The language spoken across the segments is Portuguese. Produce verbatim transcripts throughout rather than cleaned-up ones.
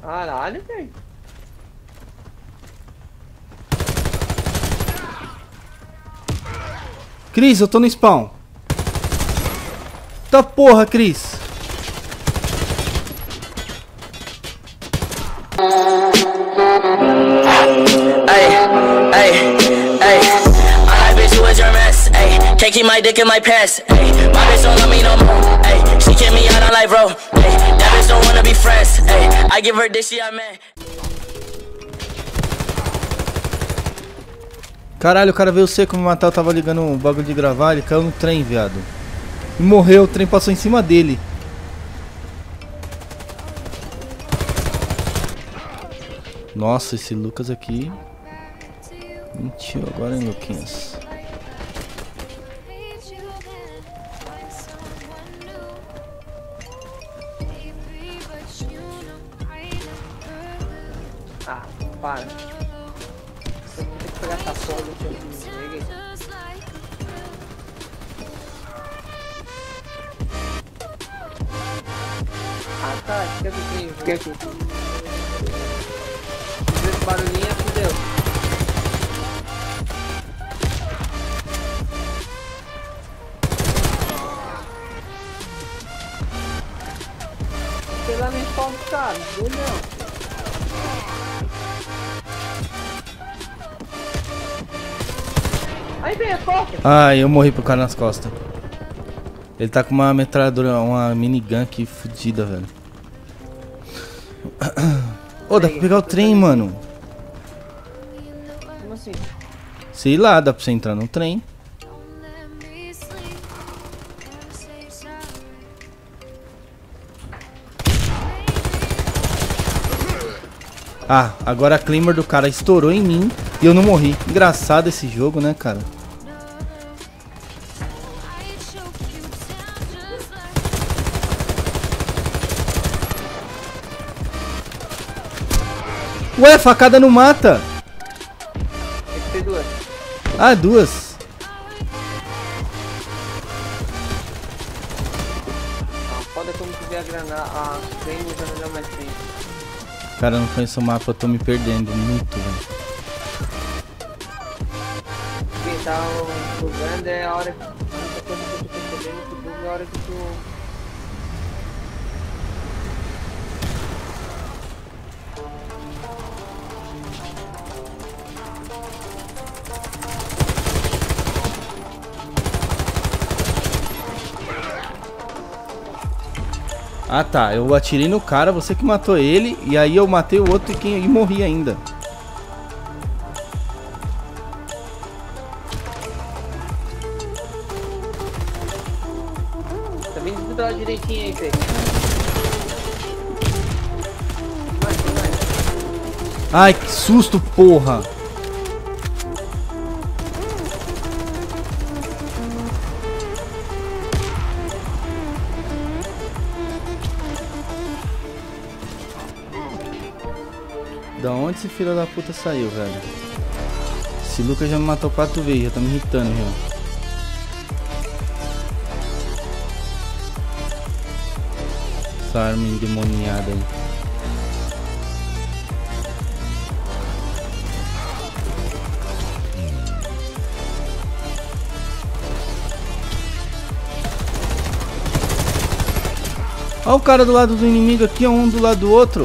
Caralho, velho. Cris, eu tô no spawn. Tá porra, Cris. Can't keep my dick in my pants. Ay, my bitch don't love me no more. Ay, she kick me out on life, bro. Ay, that bitch don't wanna be friends. Ay, I give her this, she a man. Caralho, o cara veio seco me matar. Eu tava ligando um bagulho de gravar. Ele caiu no trem, viado. E morreu. O trem passou em cima dele. Nossa, esse Lucas aqui mentiu agora, hein, Luquinhas? Ah, para. Você tem que pegar essa porra do seu filho. Ah, tá. Fica aqui, fica aqui. Esse barulhinho, fudeu. Sei lá, nem pode ficar. Não, não. Aí vem a foca. Ai, eu morri pro cara nas costas. Ele tá com uma metralhadora, uma minigun aqui fodida, velho. Ô, oh, dá pra pegar o trem, mano. Como assim? Sei lá, dá pra você entrar no trem. Ah, agora a Claymore do cara estourou em mim e eu não morri. Engraçado esse jogo, né, cara? Ué, facada não mata. Tem que ter duas. Ah, duas. Ah, foda como que vê a granada. Ah, tem usando não mais tempo. Cara, eu não conheço o mapa, eu tô me perdendo muito, velho. Quem tá bugando é a hora que. A única coisa que eu tô percebendo que buga é a hora que tu. Ah tá, eu atirei no cara, você que matou ele, e aí eu matei o outro e, quem, e morri ainda. Tá vindo tudo pela direitinha aí, Fê. Ai, que susto, porra. Da onde esse filho da puta saiu, velho? Esse Lucas já me matou quatro vezes, já tá me irritando, já. Essa arma endemoniada aí. Olha o cara do lado do inimigo aqui, um do lado do outro.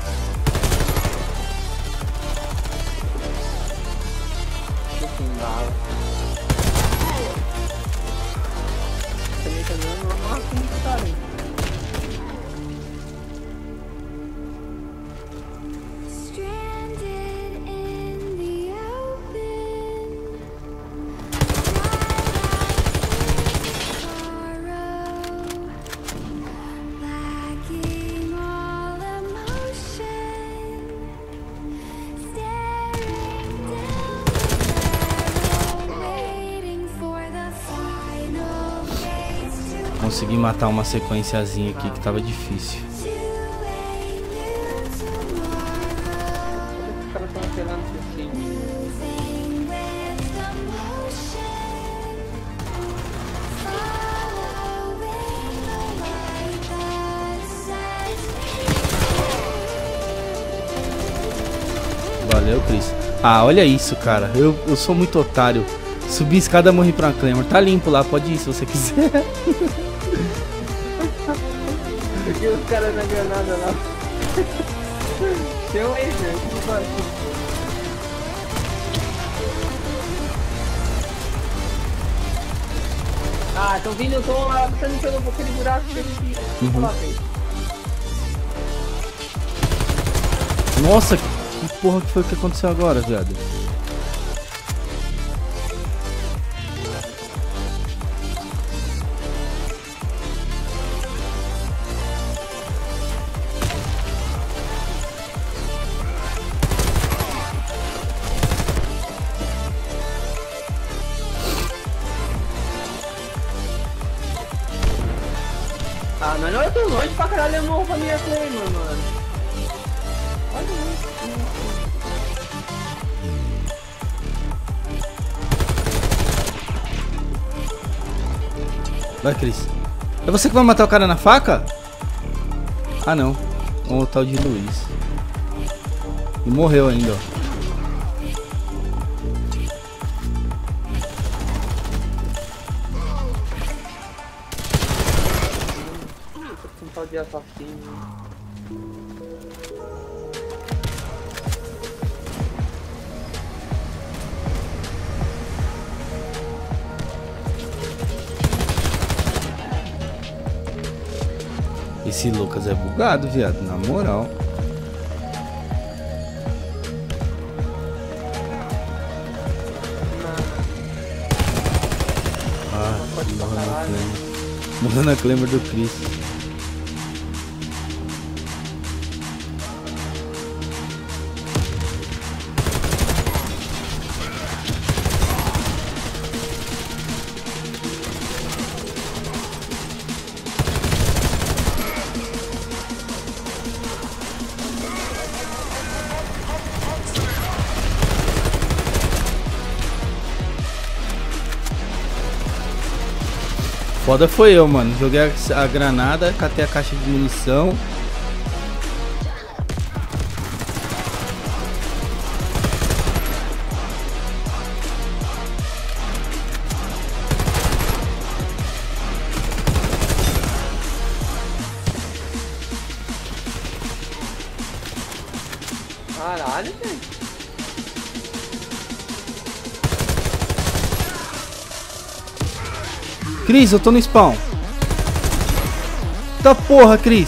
Consegui matar uma sequenciazinha aqui que tava difícil. Os caras estão apelando por cima. Valeu, Cris. Ah, olha isso, cara. Eu, eu sou muito otário. Subi a escada, morri pra uma Claymore. Tá limpo lá, pode ir se você quiser. Eu vi os caras na granada lá. Seu aí, gente. Ah, tô vindo, eu tô passando pelo aquele buraco que ele Uhum. lá. Nossa, que porra que foi que aconteceu agora, viado? Ah, mas não, eu tô longe pra caralho, eu morro pra minha Claymore, mano. Olha isso. Vai, Cris. É você que vai matar o cara na faca? Ah, não. O tal de Luiz. E morreu ainda, ó. Um tal de assassino. Esse Lucas é bugado, viado, na moral. Ah, morreu na Claymore. Morreu na Claymore do Chris. Foda foi eu, mano. Joguei a, a granada, catei a caixa de munição. Caralho, gente. Cris, eu tô no spawn. Tá porra, Cris.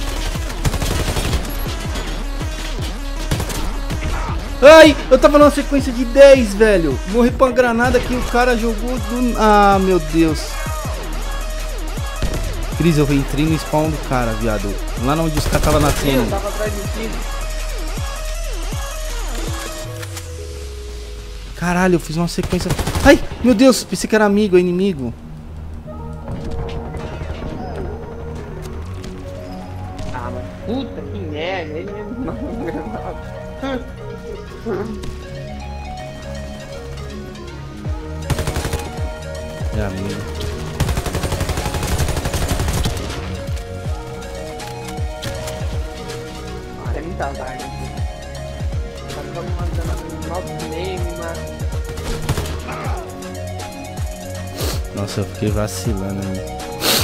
Ai, eu tava numa sequência de dez, velho. Morri pra uma granada que o cara jogou do... Ah, meu Deus. Cris, eu entrei no spawn do cara, viado. Lá onde os caras tava nascendo. Eu tava atrás de ti. Caralho, eu fiz uma sequência... Ai, meu Deus, pensei que era amigo, é inimigo. Ah, mas puta que merda, ele mesmo não É amigo. Ah, é muita vaga. Tá me mandando nosso name, mano. Nossa, eu fiquei vacilando aí.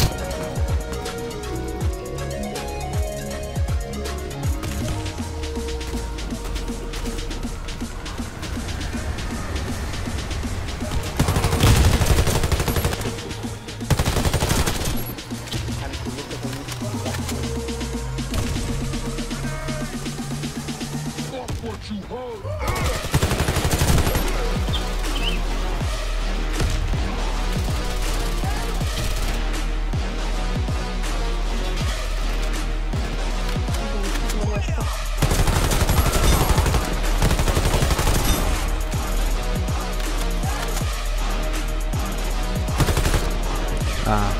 Ah.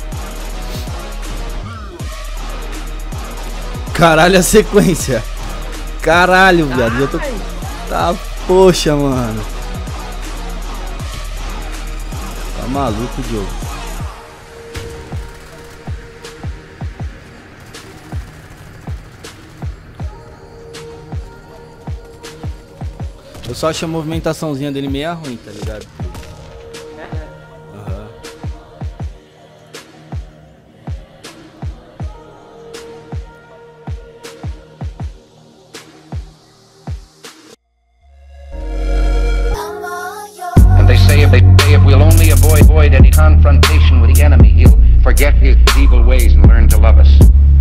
Caralho, a sequência. Caralho, viado. Eu tô... Tá, poxa, mano. Tá maluco, Diogo. Eu só acho a movimentaçãozinha dele meio ruim, tá ligado? Aham. And they say if they say if we'll only avoid, avoid any confrontation with the enemy, he'll forget his evil ways and learn to love us.